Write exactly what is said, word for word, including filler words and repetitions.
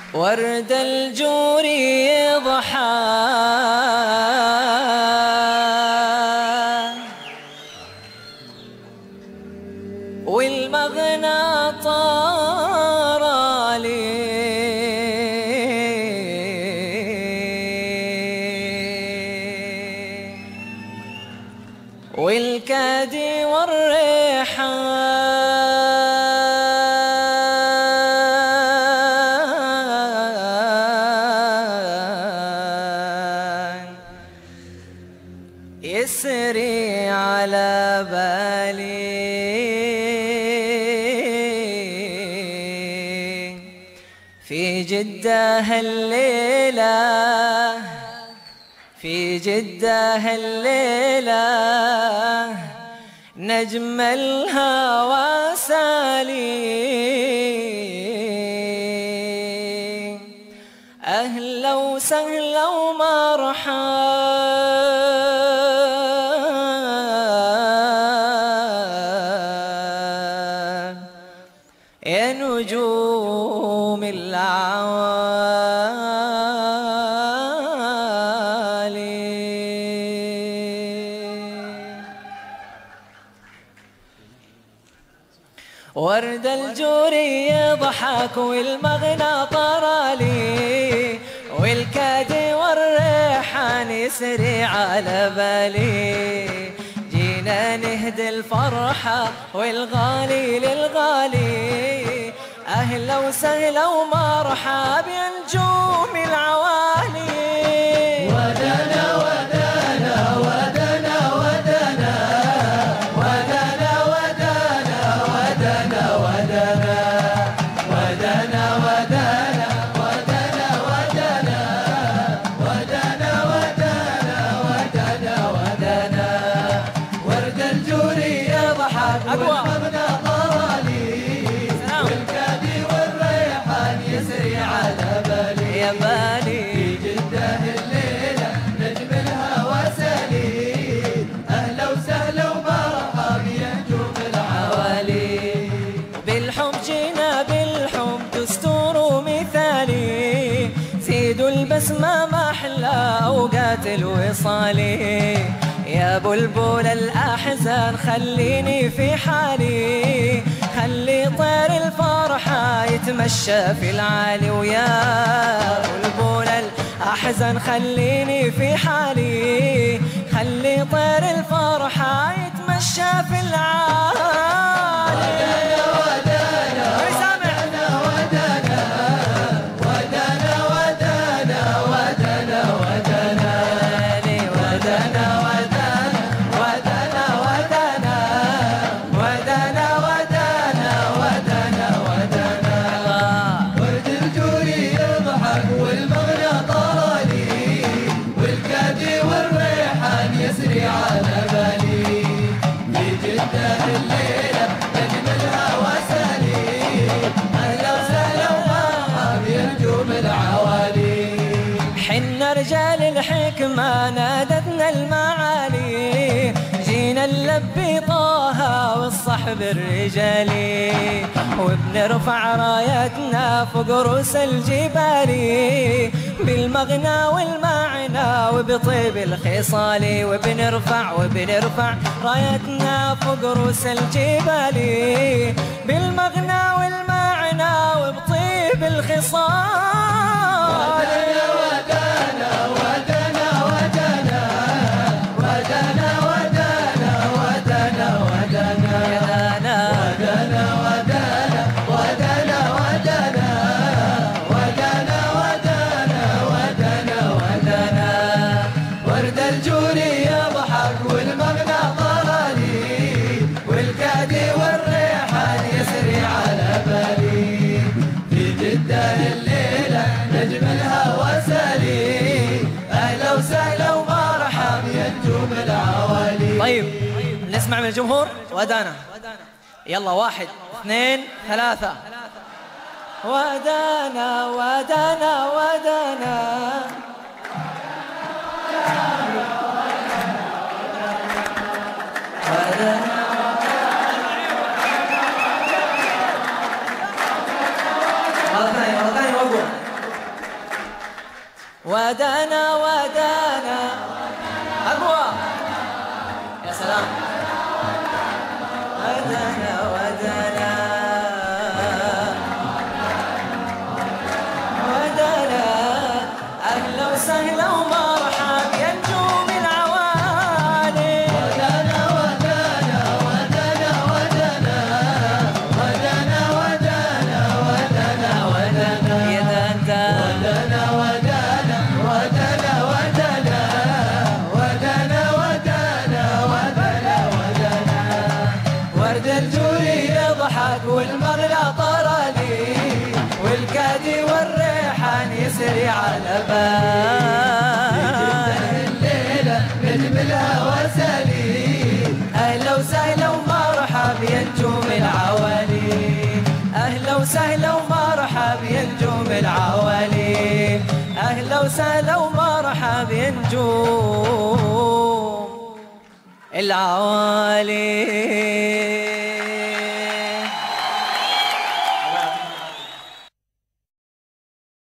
ورد الجور يضحى والمغنى طار لي والكادي والريحان يسري على بالي في جدة هالليلة في جدة هالليلة نجم الهوى سالي أهلا وسهلا ومرحبا يا نجوم العوالي. ورد الجوري يضحك والمغنى طرالي والكادي والريحان يسري على بالي جينا نهدي الفرحة والغالي للغالي أهلا وسهلا ومرحب يا نجوم العوالي. ودنا ودنا ودنا ودنا ودنا ودنا ودنا ودنا ودنا ودنا ودنا ودنا ودنا ودنا ودنا ورد الجوري يضحك والمغنى طرالي والكادي والريحان يسري على بالي يا بالي في جدة الليلة نجم الهوى سليل أهلا وسهلا ومرحب يا نجوم العوالي. بالحب جينا بالحب دستور ومثالي زيدوا البسمة محلى أوقات الوصالي يا بلبل الأحزان خليني في حالي خلي طير الفرحة يتمشى في العالي ويا بلبل الأحزان خليني في حالي خلي طير الفرحة يتمشى في العالي. يسري على بالي في جدة الليلة نجم الهوى سليل أهلا وسهلا ومرحب يا نجوم العوالي. حنا رجال الحكمة نادتنا المعالي جينا نلبي طه والصحب الرجالي وبنرفع رايتنا فوق رؤوس الجبال بالمغنى والمعنى وبطيب الخصال وبنرفع وبنرفع رايتنا فوق رؤوس الجبال بالمغنى والمعنى وبطيب الخصال. ودنا ودنا ودنا ودنا ودنا ودنا ودنا ودنا ودنا ودنا ودنا ودنا ودنا ودنا ودنا ورد الجوري يضحك والمغنى طرالي والكادي والريحان يسري على بالي في جدة الليلة نجم الهوى سليل أهلا وسهلا ومرحب يا نجوم العوالي. طيب نسمع من الجمهور ودانا يلا واحد اثنين ثلاثة. ودانا ودانا ودانا ودانا مرة ثانية مرة ثانية وقف ودانا ودانا أقوى يا سلام ودانا ودانا ودانا أهلا وسهلا ومرحب يا نجوم العوالي ودانا ودانا ودانا ودانا ودانا ودانا ودانا ودانا يا دانتا ودانا ودانا ودانا ودانا ودانا ودانا ودانا ودانا ورد الجوري يضحك والمغلى طرالي والكادي والريحان يسري على بال الليلة نجم الهوى سليم أهلا وسهلا ومرحب يا نجوم العوالي أهلا وسهلا ومرحب يا نجوم العوالي أهلا وسهلا ومرحب يا نجوم العوالي.